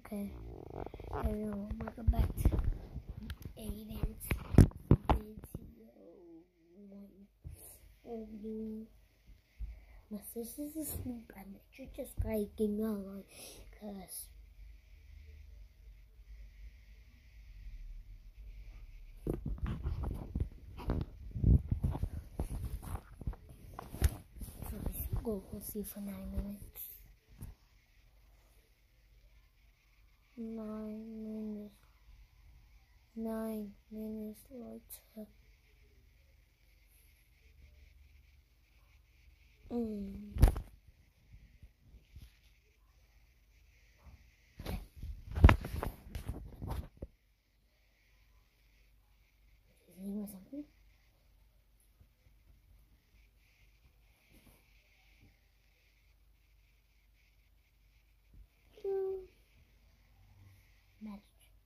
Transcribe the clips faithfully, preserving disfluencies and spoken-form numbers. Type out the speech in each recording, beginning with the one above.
Okay. Hello, welcome back to Aiden's video. My sister's asleep. I bet you just like give me a line, cause so let's go. We'll see for nine minutes. Nine minutes. Nine minutes later. Mm. Is he doing something? Hmm. Magic.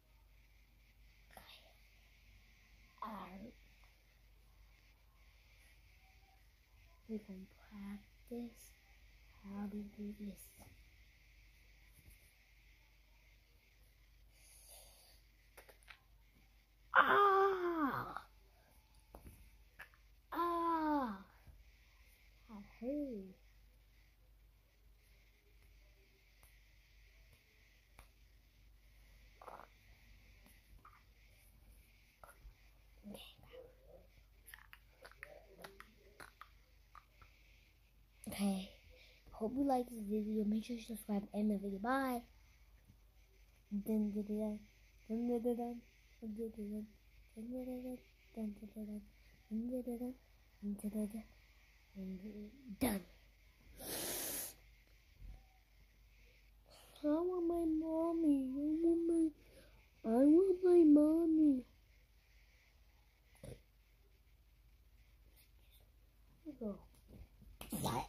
Alright. We can practice how to do this. Ah! Ah! I heard. Okay. Hope you like this video. Make sure you subscribe and the video. Bye. Dun dun dun dun dun dun dun dun dun dun dun dun dun dun dun dun. I want my mommy. I want my. I want my mommy. Go. What?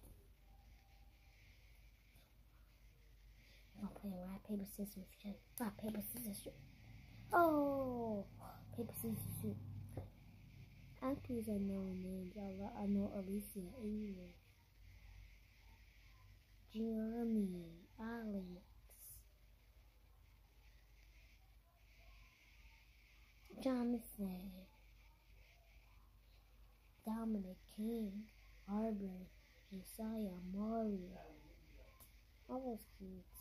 I'm playing rock, paper, scissors, shoot. Rock, paper, scissors, shoot. Oh! Paper, scissors, shoot. Actors I know names. I know Alicia, Ava, Gianni, Alex, Jonathan, Dominic, King, Arbor, Josiah, Mario. All those kids.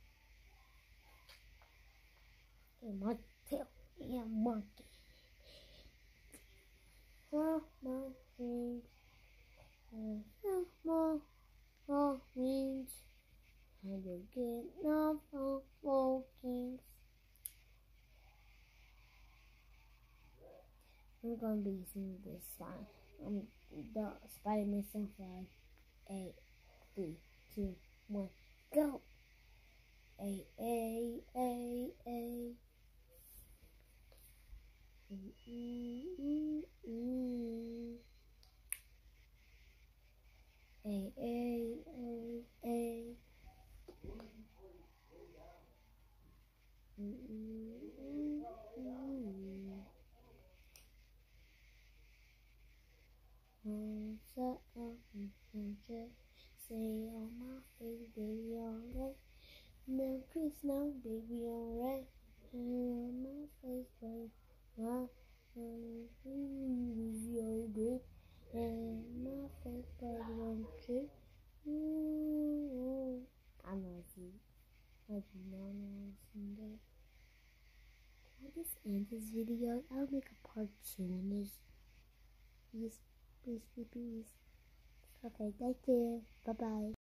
And my tail, yeah, monkey. Well, my dreams, uh, more, more means, I will get enough of walking. I'm gonna be singing this song. Um, the Spider-Man song. Five, eight, three, two, one, go. A A A A. Mm, mm, mm, mm. A A A A. Mm, mm, mm, mm. Mm, so, mm, mm, mm, just say on my face, baby, alright. No, Chris, no, baby, alright. On my face, baby, my is your grip, and my face, baby, on trip. Ooh, I know it's you. I do not know it's that. Can I just end this video? I'll make a part two on this. Please, please, please, please. Okay, thank you. Bye bye.